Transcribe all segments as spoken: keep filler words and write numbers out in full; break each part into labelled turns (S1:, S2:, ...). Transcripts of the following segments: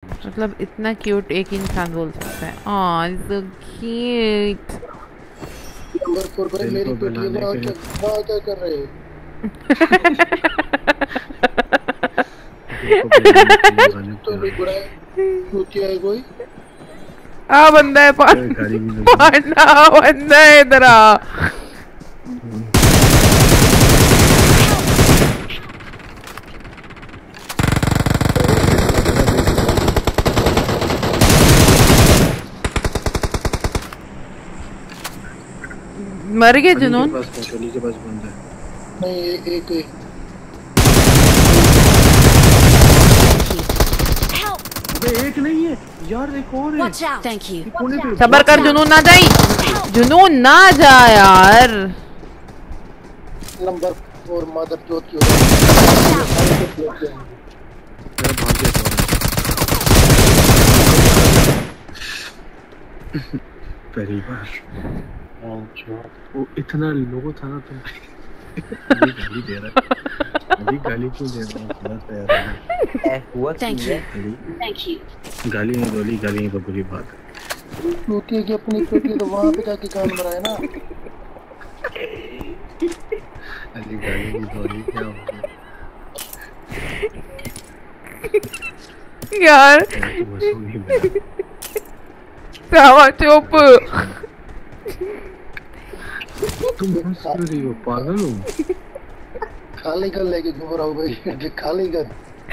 S1: मतलब इतना क्यूट एक इंसान बोल सकता है। Ah so cute.
S2: Number four पर मेरी पेटी में क्या क्या कर रहे हो? तो नहीं बुराई होती है कोई?
S1: आ बंदा है पांडा बंदा है इधर आ। मर गए जुनून?
S3: के पास बंदा है।
S2: नहीं एक एक
S3: एक नहीं है यार, एक और है।
S4: Thank you.
S1: सबर कर जुनून ना जाई, जुनून ना जा यार।
S2: नंबर फोर मदर चोद की
S3: पहली बार वो इतना लो था ना, तुम अभी गाली दे रहा है। अभी गाली क्यों दे रहा है? थोड़ा सा यार
S4: Thank you. Thank you.
S3: गाली नहीं बोली, गाली नहीं तो बुरी बात है।
S2: टूटी की अपनी पेटी तो वहाँ पे जाके कान मराए ना।
S3: अरे गाली नहीं बोली क्या हो गया
S1: यार? सावा चुप।
S3: तुम हंस रही हो, पागल हो?
S2: खाली कर लेके घूम रहा हूँ भाई, खाली कर।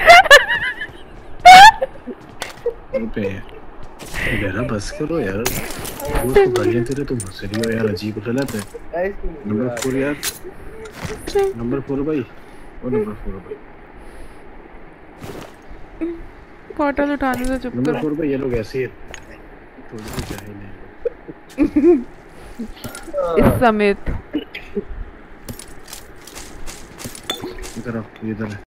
S3: पे बेरा बस करो यार, वो तो गालियाँ तेरे तुम हंस रही हो यार, अजीब गलत है। नंबर फोर यार, नंबर फोर भाई, वो नंबर फोर भाई,
S1: बॉटल उठाने से चुप
S3: नंबर
S1: करो।
S3: फोर भाई। ये लोग ऐसे थोड़ी सी जाहिल हैं
S1: इस समेत।
S3: इधर आओ, इधर